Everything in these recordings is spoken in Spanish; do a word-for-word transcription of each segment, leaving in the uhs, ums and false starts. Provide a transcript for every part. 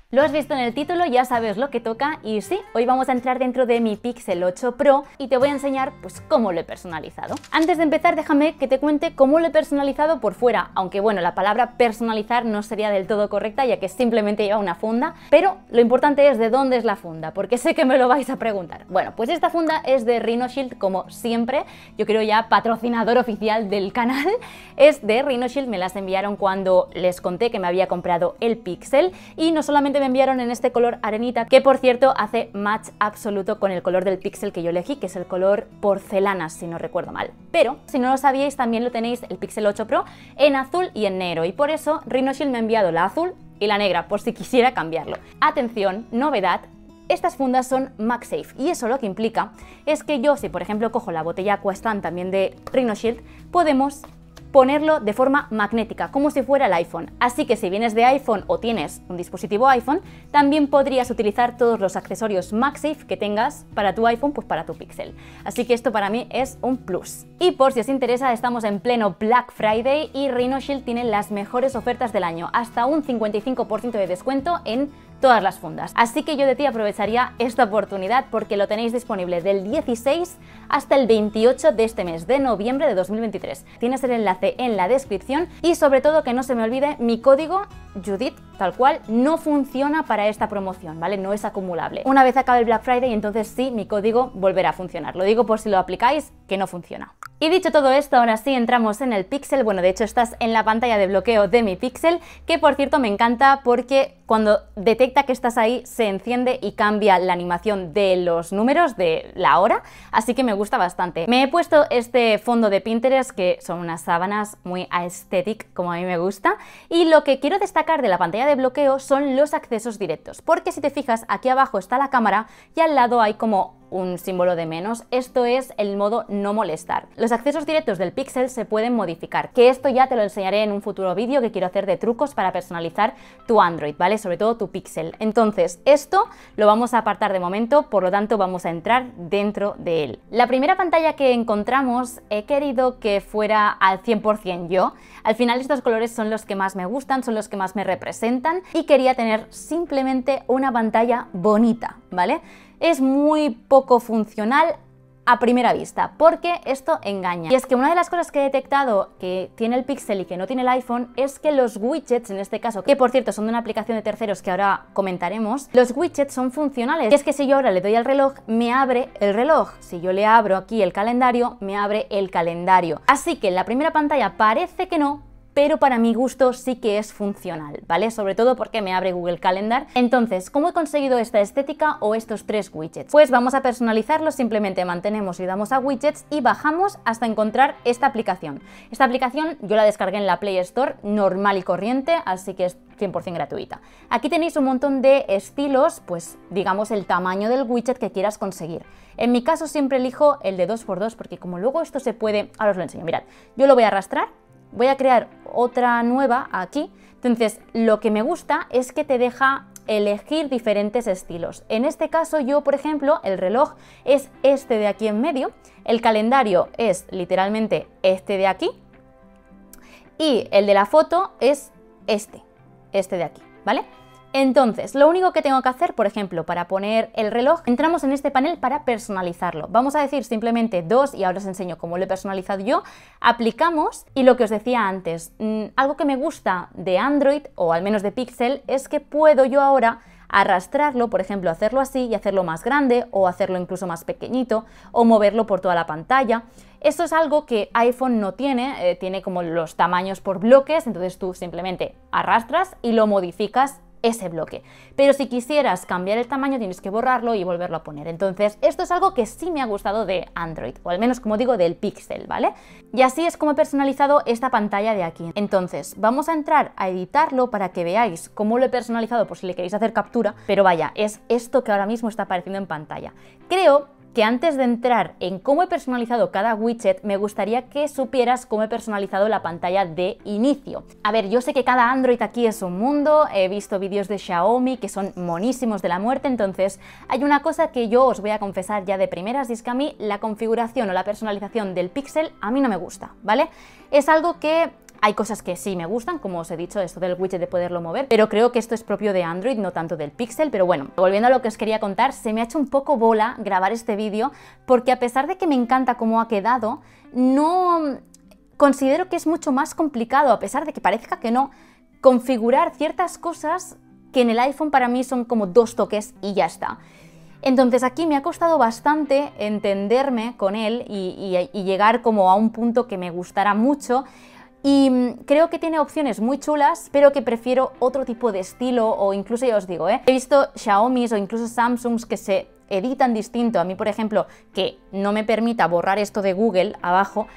Lo has visto en el título, ya sabes lo que toca y sí, hoy vamos a entrar dentro de mi Pixel ocho Pro y te voy a enseñar pues cómo lo he personalizado. Antes de empezar, déjame que te cuente cómo lo he personalizado por fuera, aunque bueno, la palabra personalizar no sería del todo correcta ya que simplemente lleva una funda, pero lo importante es de dónde es la funda, porque sé que me lo vais a preguntar. Bueno, pues esta funda es de Rhinoshield, como siempre, yo creo ya patrocinador oficial del canal, es de Rhinoshield, me las enviaron cuando les conté que me había comprado el Pixel y no solamente me enviaron en este color arenita, que por cierto hace match absoluto con el color del Pixel que yo elegí, que es el color porcelana, si no recuerdo mal. Pero, si no lo sabíais, también lo tenéis el Pixel ocho Pro en azul y en negro, y por eso Rhinoshield me ha enviado la azul y la negra, por si quisiera cambiarlo. Atención, novedad, estas fundas son MagSafe, y eso lo que implica es que yo, si por ejemplo cojo la botella Aquastan también de Rhinoshield, podemos ponerlo de forma magnética, como si fuera el iPhone. Así que si vienes de iPhone o tienes un dispositivo iPhone, también podrías utilizar todos los accesorios MagSafe que tengas para tu iPhone, pues para tu Pixel. Así que esto para mí es un plus. Y por si os interesa, estamos en pleno Black Friday y Rhinoshield tiene las mejores ofertas del año, hasta un cincuenta y cinco por ciento de descuento en todas las fundas. Así que yo de ti aprovecharía esta oportunidad porque lo tenéis disponible del dieciséis hasta el veintiocho de este mes de noviembre de dos mil veintitrés. Tienes el enlace en la descripción y sobre todo que no se me olvide mi código Judith, tal cual, no funciona para esta promoción, ¿vale? No es acumulable. Una vez acabe el Black Friday, entonces sí, mi código volverá a funcionar. Lo digo por si lo aplicáis, que no funciona. Y dicho todo esto, ahora sí entramos en el Pixel. Bueno, de hecho estás en la pantalla de bloqueo de mi Pixel, que por cierto me encanta porque cuando detecta que estás ahí se enciende y cambia la animación de los números de la hora, así que me gusta bastante. Me he puesto este fondo de Pinterest, que son unas sábanas muy aesthetic, como a mí me gusta, y lo que quiero destacar de la pantalla de bloqueo son los accesos directos, porque si te fijas, aquí abajo está la cámara y al lado hay como un símbolo de menos. Esto es el modo no molestar. Los accesos directos del Pixel se pueden modificar, que esto ya te lo enseñaré en un futuro vídeo que quiero hacer de trucos para personalizar tu Android, ¿vale? Sobre todo tu Pixel. Entonces, esto lo vamos a apartar de momento, por lo tanto vamos a entrar dentro de él. La primera pantalla que encontramos he querido que fuera al cien por cien yo. Al final estos colores son los que más me gustan, son los que más me representan y quería tener simplemente una pantalla bonita, ¿vale? Es muy poco funcional a primera vista, porque esto engaña. Y es que una de las cosas que he detectado que tiene el Pixel y que no tiene el iPhone es que los widgets, en este caso, que por cierto son de una aplicación de terceros que ahora comentaremos, los widgets son funcionales. Y es que si yo ahora le doy al reloj, me abre el reloj. Si yo le abro aquí el calendario, me abre el calendario. Así que en la primera pantalla parece que no, pero para mi gusto sí que es funcional, ¿vale? Sobre todo porque me abre Google Calendar. Entonces, ¿cómo he conseguido esta estética o estos tres widgets? Pues vamos a personalizarlos, simplemente mantenemos y damos a widgets y bajamos hasta encontrar esta aplicación. Esta aplicación yo la descargué en la Play Store, normal y corriente, así que es cien por cien gratuita. Aquí tenéis un montón de estilos, pues digamos el tamaño del widget que quieras conseguir. En mi caso siempre elijo el de dos por dos porque como luego esto se puede... Ahora os lo enseño, mirad, yo lo voy a arrastrar. Voy a crear otra nueva aquí. Entonces, lo que me gusta es que te deja elegir diferentes estilos. En este caso, yo, por ejemplo, el reloj es este de aquí en medio, el calendario es literalmente este de aquí y el de la foto es este, este de aquí, ¿vale? Entonces, lo único que tengo que hacer, por ejemplo, para poner el reloj, entramos en este panel para personalizarlo. Vamos a decir simplemente dos, y ahora os enseño cómo lo he personalizado yo. Aplicamos, y lo que os decía antes, mmm, algo que me gusta de Android, o al menos de Pixel, es que puedo yo ahora arrastrarlo, por ejemplo, hacerlo así y hacerlo más grande, o hacerlo incluso más pequeñito, o moverlo por toda la pantalla. Esto es algo que iPhone no tiene, eh, tiene como los tamaños por bloques, entonces tú simplemente arrastras y lo modificas ese bloque. Pero si quisieras cambiar el tamaño tienes que borrarlo y volverlo a poner. Entonces esto es algo que sí me ha gustado de Android, o al menos como digo del Pixel, ¿vale? Y así es como he personalizado esta pantalla de aquí. Entonces vamos a entrar a editarlo para que veáis cómo lo he personalizado por si le queréis hacer captura, pero vaya, es esto que ahora mismo está apareciendo en pantalla. Creo que antes de entrar en cómo he personalizado cada widget, me gustaría que supieras cómo he personalizado la pantalla de inicio. A ver, yo sé que cada Android aquí es un mundo, he visto vídeos de Xiaomi que son monísimos de la muerte, entonces hay una cosa que yo os voy a confesar ya de primeras, y es que a mí la configuración o la personalización del Pixel a mí no me gusta, ¿vale? Es algo que Hay cosas que sí me gustan, como os he dicho, esto del widget de poderlo mover, pero creo que esto es propio de Android, no tanto del Pixel. Pero bueno, volviendo a lo que os quería contar, se me ha hecho un poco bola grabar este vídeo, porque a pesar de que me encanta cómo ha quedado, no considero que es mucho más complicado, a pesar de que parezca que no, configurar ciertas cosas que en el iPhone para mí son como dos toques y ya está. Entonces aquí me ha costado bastante entenderme con él y, y, y llegar como a un punto que me gustara mucho. Y creo que tiene opciones muy chulas, pero que prefiero otro tipo de estilo, o incluso ya os digo, ¿eh? he visto Xiaomi o incluso Samsungs que se editan distinto. A mí, por ejemplo, que no me permita borrar esto de Google abajo,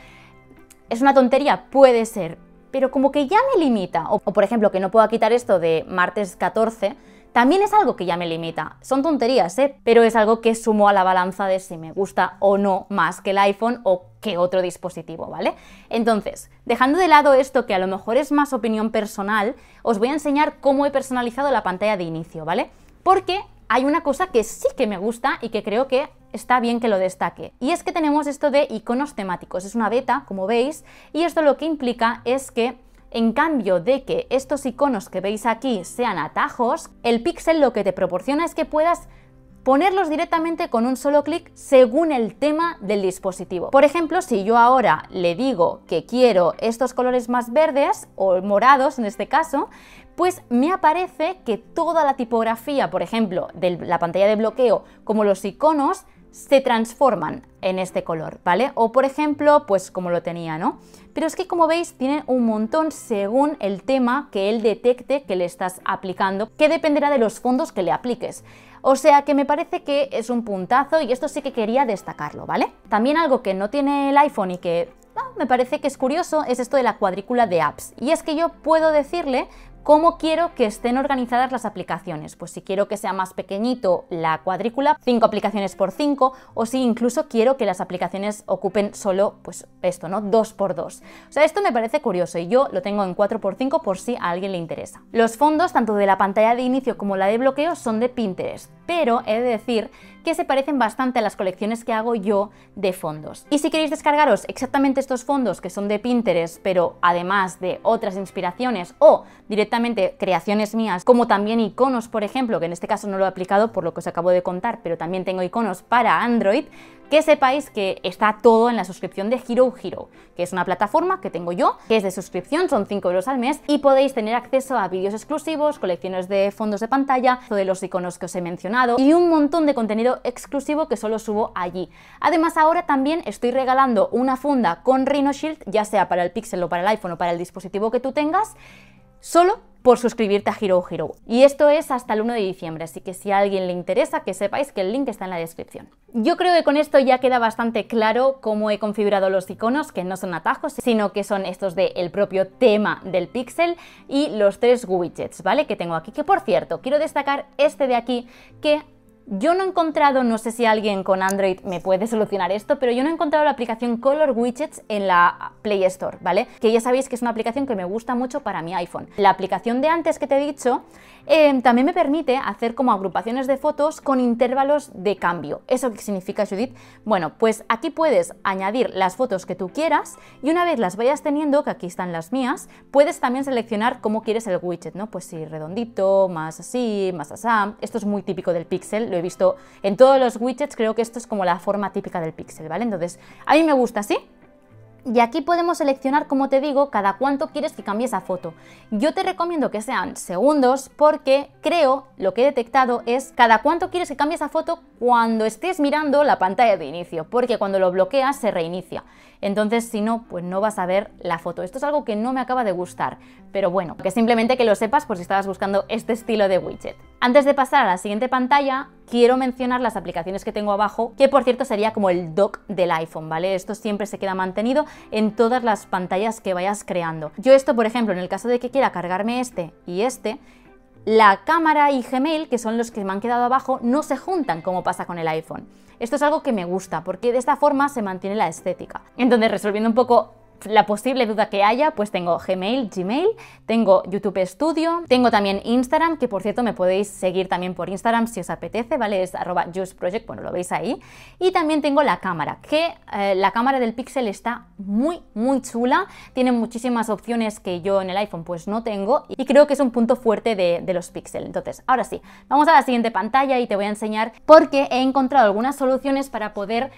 ¿es una tontería? Puede ser, pero como que ya me limita. O, o por ejemplo, que no pueda quitar esto de martes catorce, también es algo que ya me limita. Son tonterías, ¿eh? Pero es algo que sumo a la balanza de si me gusta o no más que el iPhone o que otro dispositivo, ¿vale? Entonces, dejando de lado esto que a lo mejor es más opinión personal, os voy a enseñar cómo he personalizado la pantalla de inicio, ¿vale? Porque hay una cosa que sí que me gusta y que creo que está bien que lo destaque. Y es que tenemos esto de iconos temáticos. Es una beta, como veis, y esto lo que implica es que en cambio de que estos iconos que veis aquí sean atajos, el Pixel lo que te proporciona es que puedas ponerlos directamente con un solo clic según el tema del dispositivo. Por ejemplo, si yo ahora le digo que quiero estos colores más verdes o morados en este caso, pues me aparece que toda la tipografía, por ejemplo, de la pantalla de bloqueo, como los iconos, se transforman en este color, ¿vale? O por ejemplo, pues como lo tenía, ¿no? Pero es que como veis tiene un montón según el tema que él detecte que le estás aplicando, que dependerá de los fondos que le apliques. O sea que me parece que es un puntazo y esto sí que quería destacarlo, ¿vale? También algo que no tiene el iPhone y que ah, me parece que es curioso es esto de la cuadrícula de apps. Y es que yo puedo decirle cómo quiero que estén organizadas las aplicaciones. Pues si quiero que sea más pequeñito la cuadrícula, cinco aplicaciones por cinco, o si incluso quiero que las aplicaciones ocupen solo, pues esto, ¿no? dos por dos. O sea, esto me parece curioso y yo lo tengo en cuatro por cinco por si a alguien le interesa. Los fondos, tanto de la pantalla de inicio como la de bloqueo, son de Pinterest, pero he de decir que se parecen bastante a las colecciones que hago yo de fondos. Y si queréis descargaros exactamente estos fondos que son de Pinterest, pero además de otras inspiraciones o directamente creaciones mías, como también iconos, por ejemplo, que en este caso no lo he aplicado por lo que os acabo de contar, pero también tengo iconos para Android, que sepáis que está todo en la suscripción de Hero Hero, que es una plataforma que tengo yo, que es de suscripción, son cinco euros al mes, y podéis tener acceso a vídeos exclusivos, colecciones de fondos de pantalla, de los iconos que os he mencionado, y un montón de contenido exclusivo que solo subo allí. Además, ahora también estoy regalando una funda con Rhino Shield, ya sea para el Pixel o para el iPhone o para el dispositivo que tú tengas, solo por suscribirte a Hero Hero. Y esto es hasta el uno de diciembre, así que si a alguien le interesa, que sepáis que el link está en la descripción. Yo creo que con esto ya queda bastante claro cómo he configurado los iconos, que no son atajos, sino que son estos del propio tema del Pixel, y los tres widgets, ¿vale? Que tengo aquí, que por cierto, quiero destacar este de aquí, que yo no he encontrado, no sé si alguien con Android me puede solucionar esto, pero yo no he encontrado la aplicación Color Widgets en la Play Store, ¿vale? Que ya sabéis que es una aplicación que me gusta mucho para mi iPhone. La aplicación de antes que te he dicho eh, también me permite hacer como agrupaciones de fotos con intervalos de cambio. ¿Eso qué significa, Judith? Bueno, pues aquí puedes añadir las fotos que tú quieras y una vez las vayas teniendo, que aquí están las mías, puedes también seleccionar cómo quieres el widget, ¿no? Pues si redondito, más así, más así. Esto es muy típico del Pixel, lo he visto en todos los widgets, creo que esto es como la forma típica del Pixel, ¿vale? Entonces, a mí me gusta así. Y aquí podemos seleccionar, como te digo, cada cuánto quieres que cambie esa foto. Yo te recomiendo que sean segundos porque creo, lo que he detectado es cada cuánto quieres que cambie esa foto cuando estés mirando la pantalla de inicio, porque cuando lo bloqueas se reinicia. Entonces, si no, pues no vas a ver la foto. Esto es algo que no me acaba de gustar, pero bueno, que simplemente que lo sepas por si estabas buscando este estilo de widget. Antes de pasar a la siguiente pantalla, quiero mencionar las aplicaciones que tengo abajo, que por cierto sería como el dock del iPhone, ¿vale? Esto siempre se queda mantenido en todas las pantallas que vayas creando. Yo esto, por ejemplo, en el caso de que quiera cargarme este y este, la cámara y Gmail, que son los que me han quedado abajo, no se juntan como pasa con el iPhone. Esto es algo que me gusta, porque de esta forma se mantiene la estética. Entonces, resolviendo un poco la posible duda que haya, pues tengo Gmail, Gmail, tengo YouTube Studio, tengo también Instagram, que por cierto me podéis seguir también por Instagram si os apetece, ¿vale? Es arroba juiceproject, bueno, lo veis ahí. Y también tengo la cámara, que eh, la cámara del Pixel está muy, muy chula, tiene muchísimas opciones que yo en el iPhone pues no tengo y creo que es un punto fuerte de, de los Pixel. Entonces, ahora sí, vamos a la siguiente pantalla y te voy a enseñar porque he encontrado algunas soluciones para poder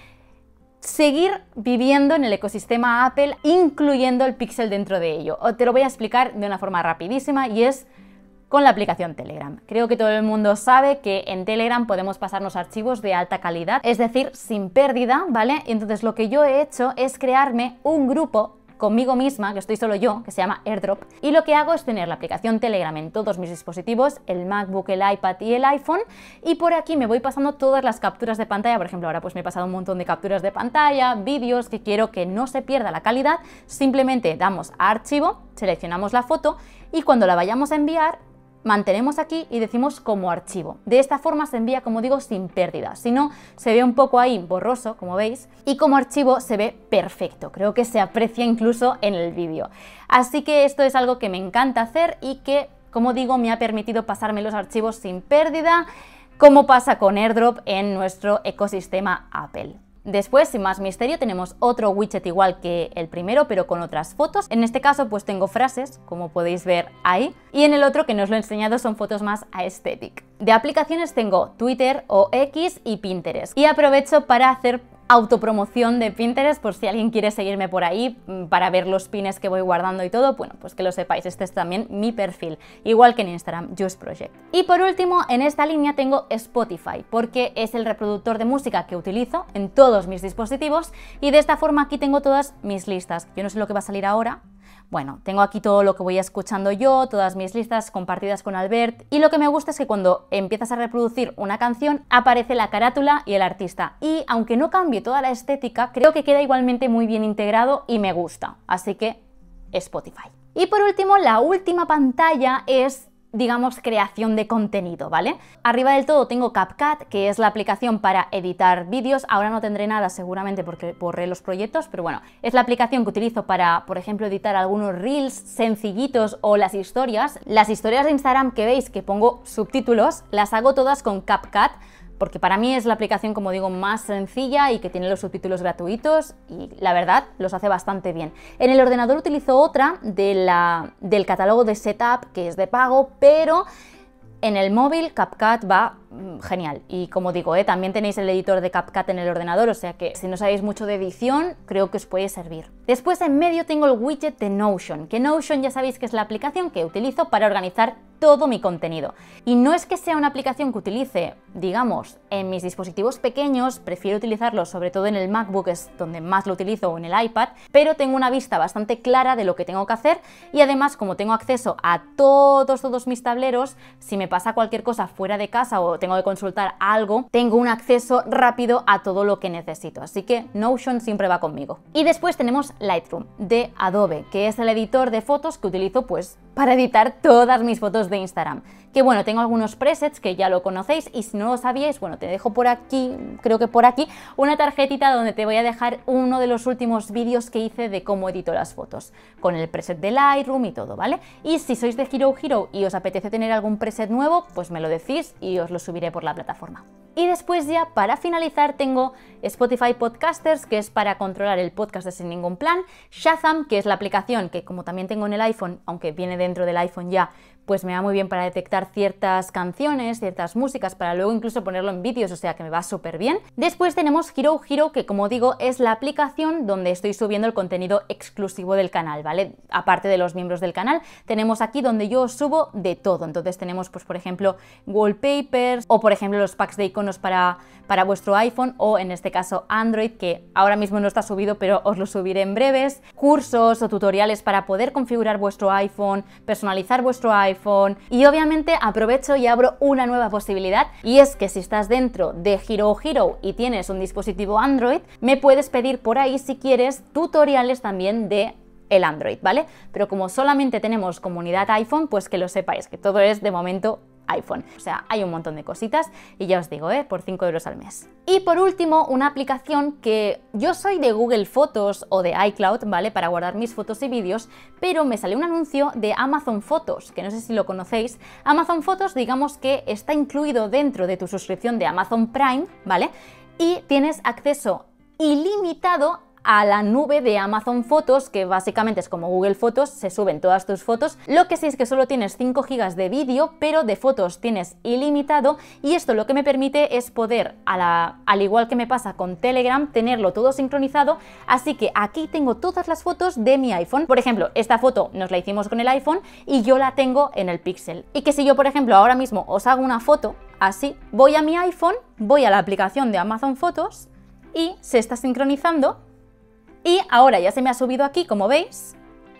seguir viviendo en el ecosistema Apple, incluyendo el Pixel dentro de ello. Te lo voy a explicar de una forma rapidísima y es con la aplicación Telegram. Creo que todo el mundo sabe que en Telegram podemos pasarnos archivos de alta calidad, es decir, sin pérdida, ¿vale? Entonces lo que yo he hecho es crearme un grupo conmigo misma, que estoy solo yo, que se llama AirDrop, y lo que hago es tener la aplicación Telegram en todos mis dispositivos, el MacBook, el iPad y el iPhone, y por aquí me voy pasando todas las capturas de pantalla. Por ejemplo, ahora pues me he pasado un montón de capturas de pantalla, vídeos que quiero que no se pierda la calidad, simplemente damos a archivo, seleccionamos la foto y cuando la vayamos a enviar, mantenemos aquí y decimos como archivo. De esta forma se envía, como digo, sin pérdida. Si no, se ve un poco ahí borroso, como veis, y como archivo se ve perfecto. Creo que se aprecia incluso en el vídeo. Así que esto es algo que me encanta hacer y que, como digo, me ha permitido pasarme los archivos sin pérdida, como pasa con AirDrop en nuestro ecosistema Apple. Después, sin más misterio, tenemos otro widget igual que el primero, pero con otras fotos. En este caso, pues tengo frases, como podéis ver ahí, y en el otro, que no os lo he enseñado, son fotos más aesthetic. De aplicaciones tengo Twitter o X y Pinterest. Y aprovecho para hacer autopromoción de Pinterest, por si alguien quiere seguirme por ahí para ver los pines que voy guardando y todo, bueno, pues que lo sepáis, este es también mi perfil, igual que en Instagram, juiceproject. Y por último, en esta línea tengo Spotify, porque es el reproductor de música que utilizo en todos mis dispositivos y de esta forma aquí tengo todas mis listas. Yo no sé lo que va a salir ahora. Bueno, tengo aquí todo lo que voy escuchando yo, todas mis listas compartidas con Albert, y lo que me gusta es que cuando empiezas a reproducir una canción aparece la carátula y el artista, y aunque no cambie toda la estética, creo que queda igualmente muy bien integrado y me gusta, así que Spotify. Y por último, la última pantalla es, digamos, creación de contenido, ¿vale? Arriba del todo tengo CapCut, que es la aplicación para editar vídeos. Ahora no tendré nada seguramente porque borré los proyectos, pero bueno, es la aplicación que utilizo para, por ejemplo, editar algunos reels sencillitos o las historias. Las historias de Instagram que veis que pongo subtítulos, las hago todas con CapCut, porque para mí es la aplicación, como digo, más sencilla y que tiene los subtítulos gratuitos y la verdad los hace bastante bien. En el ordenador utilizo otra de la, del catálogo de Setup, que es de pago, pero en el móvil CapCut va mmm, genial. Y como digo, ¿eh? también tenéis el editor de CapCut en el ordenador, o sea que si no sabéis mucho de edición, creo que os puede servir. Después en medio tengo el widget de Notion, que Notion ya sabéis que es la aplicación que utilizo para organizar todo mi contenido. Y no es que sea una aplicación que utilice, digamos, en mis dispositivos pequeños, prefiero utilizarlo sobre todo en el MacBook, es donde más lo utilizo, o en el iPad, pero tengo una vista bastante clara de lo que tengo que hacer y además, como tengo acceso a todos, todos mis tableros, si me pasa cualquier cosa fuera de casa o tengo que consultar algo, tengo un acceso rápido a todo lo que necesito. Así que Notion siempre va conmigo. Y después tenemos Lightroom de Adobe, que es el editor de fotos que utilizo pues para editar todas mis fotos de Instagram. Que bueno, tengo algunos presets que ya lo conocéis y si no lo sabíais, bueno, te dejo por aquí, creo que por aquí, una tarjetita donde te voy a dejar uno de los últimos vídeos que hice de cómo edito las fotos, con el preset de Lightroom y todo, ¿vale? Y si sois de Hero Hero y os apetece tener algún preset nuevo, pues me lo decís y os lo subiré por la plataforma. Y después ya, para finalizar, tengo Spotify Podcasters, que es para controlar el podcast de Sin Ningún Plan, Shazam, que es la aplicación que como también tengo en el iPhone, aunque viene dentro del iPhone ya, pues me va muy bien para detectar ciertas canciones, ciertas músicas, para luego incluso ponerlo en vídeos, o sea que me va súper bien. Después tenemos Hero Hero, que como digo es la aplicación donde estoy subiendo el contenido exclusivo del canal, ¿vale? Aparte de los miembros del canal, tenemos aquí donde yo subo de todo. Entonces tenemos, pues por ejemplo, wallpapers o por ejemplo los packs de iconos para, para vuestro iPhone o en este caso Android, que ahora mismo no está subido, pero os lo subiré en breves. Cursos o tutoriales para poder configurar vuestro iPhone, personalizar vuestro iPhone. Y obviamente aprovecho y abro una nueva posibilidad, y es que si estás dentro de Hero Hero y tienes un dispositivo Android, me puedes pedir por ahí si quieres tutoriales también de el Android, ¿vale? Pero como solamente tenemos comunidad iPhone, pues que lo sepáis, que todo es de momento iPhone. O sea, hay un montón de cositas y ya os digo, ¿eh? Por cinco euros al mes. Y por último, una aplicación que yo soy de Google Fotos o de iCloud, ¿vale? Para guardar mis fotos y vídeos, pero me salió un anuncio de Amazon Fotos, que no sé si lo conocéis. Amazon Fotos, digamos que está incluido dentro de tu suscripción de Amazon Prime, ¿vale? Y tienes acceso ilimitado a la nube de Amazon Fotos, que básicamente es como Google Fotos, se suben todas tus fotos. Lo que sí es que solo tienes cinco gigas de vídeo, pero de fotos tienes ilimitado, y esto lo que me permite es poder, a la, al igual que me pasa con Telegram, tenerlo todo sincronizado, así que aquí tengo todas las fotos de mi iPhone. Por ejemplo, esta foto nos la hicimos con el iPhone y yo la tengo en el Pixel. Y que si yo, por ejemplo, ahora mismo os hago una foto así, voy a mi iPhone, voy a la aplicación de Amazon Fotos y se está sincronizando. Y ahora ya se me ha subido aquí, como veis,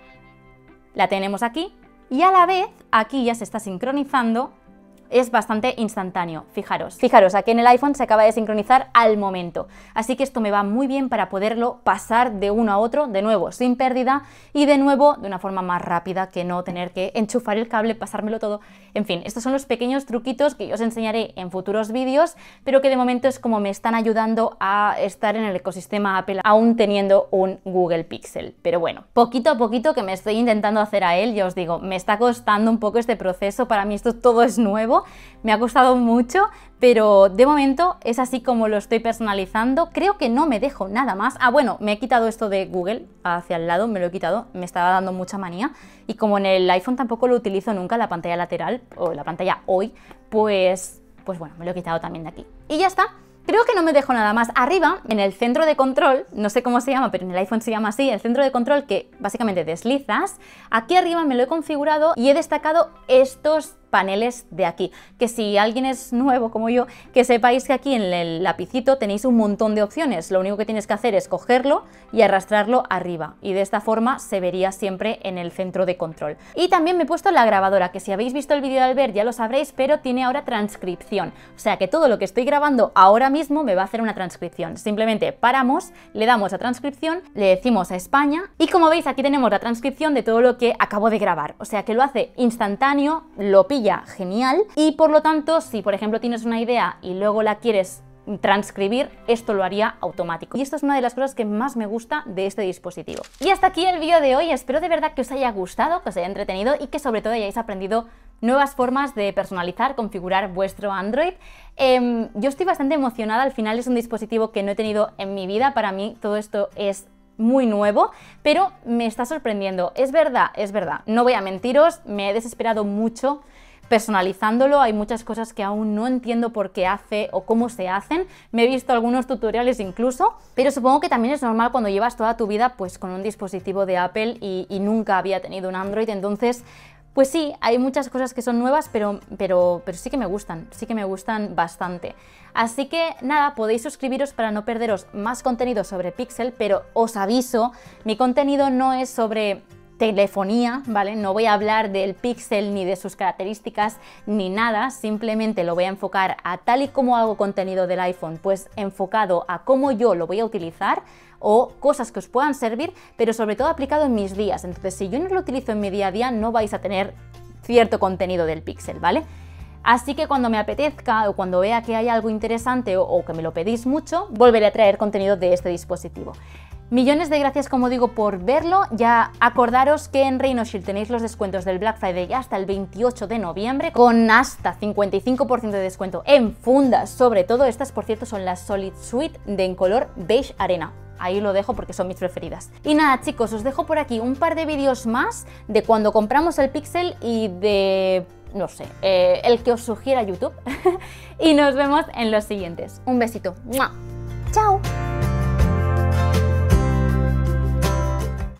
la tenemos aquí, y a la vez aquí ya se está sincronizando. Es bastante instantáneo, fijaros. Fijaros, aquí en el iPhone se acaba de sincronizar al momento. Así que esto me va muy bien para poderlo pasar de uno a otro, de nuevo sin pérdida, y de nuevo de una forma más rápida, que no tener que enchufar el cable, pasármelo todo. En fin, estos son los pequeños truquitos que yo os enseñaré en futuros vídeos, pero que de momento es como me están ayudando a estar en el ecosistema Apple, aún teniendo un Google Pixel. Pero bueno, poquito a poquito que me estoy intentando hacer a él, ya os digo, me está costando un poco este proceso, para mí esto todo es nuevo. Me ha costado mucho, pero de momento es así como lo estoy personalizando. Creo que no me dejo nada más. Ah, bueno, me he quitado esto de Google hacia el lado, me lo he quitado, me estaba dando mucha manía. Y como en el iPhone tampoco lo utilizo nunca, la pantalla lateral o la pantalla hoy, pues, pues bueno, me lo he quitado también de aquí. Y ya está. Creo que no me dejo nada más. Arriba, en el centro de control, no sé cómo se llama, pero en el iPhone se llama así, el centro de control que básicamente deslizas, aquí arriba me lo he configurado y he destacado estos paneles de aquí, que si alguien es nuevo como yo, que sepáis que aquí en el lapicito tenéis un montón de opciones. Lo único que tienes que hacer es cogerlo y arrastrarlo arriba, y de esta forma se vería siempre en el centro de control. Y también me he puesto la grabadora, que si habéis visto el vídeo de Albert ya lo sabréis, pero tiene ahora transcripción, o sea que todo lo que estoy grabando ahora mismo me va a hacer una transcripción. Simplemente paramos, le damos a transcripción, le decimos a España, y como veis aquí tenemos la transcripción de todo lo que acabo de grabar, o sea que lo hace instantáneo, lo pilla genial, y por lo tanto si por ejemplo tienes una idea y luego la quieres transcribir, esto lo haría automático. Y esto es una de las cosas que más me gusta de este dispositivo. Y hasta aquí el vídeo de hoy. Espero de verdad que os haya gustado, que os haya entretenido y que sobre todo hayáis aprendido nuevas formas de personalizar, configurar vuestro Android. Eh, yo estoy bastante emocionada, al final es un dispositivo que no he tenido en mi vida. Para mí todo esto es muy nuevo, pero me está sorprendiendo. Es verdad, es verdad, no voy a mentiros, me he desesperado mucho personalizándolo, hay muchas cosas que aún no entiendo por qué hace o cómo se hacen, me he visto algunos tutoriales incluso, pero supongo que también es normal cuando llevas toda tu vida pues con un dispositivo de Apple y, y nunca había tenido un Android, entonces pues sí, hay muchas cosas que son nuevas, pero, pero, pero sí que me gustan, sí que me gustan bastante. Así que nada, podéis suscribiros para no perderos más contenido sobre Pixel, pero os aviso, mi contenido no es sobre telefonía, ¿vale? No voy a hablar del Pixel ni de sus características ni nada, simplemente lo voy a enfocar a tal y como hago contenido del iPhone, pues enfocado a cómo yo lo voy a utilizar o cosas que os puedan servir, pero sobre todo aplicado en mis días. Entonces, si yo no lo utilizo en mi día a día, no vais a tener cierto contenido del Pixel, ¿vale? Así que cuando me apetezca o cuando vea que hay algo interesante o, o que me lo pedís mucho, volveré a traer contenido de este dispositivo. Millones de gracias, como digo, por verlo. Ya acordaros que en Rhinoshield tenéis los descuentos del Black Friday hasta el veintiocho de noviembre, con hasta cincuenta y cinco por ciento de descuento en fundas. Sobre todo estas, por cierto, son las Solid Suite de en color beige arena. Ahí lo dejo porque son mis preferidas. Y nada, chicos, os dejo por aquí un par de vídeos más de cuando compramos el Pixel y de, no sé, eh, el que os sugiera YouTube. Y nos vemos en los siguientes. Un besito. ¡Mua! ¡Chao!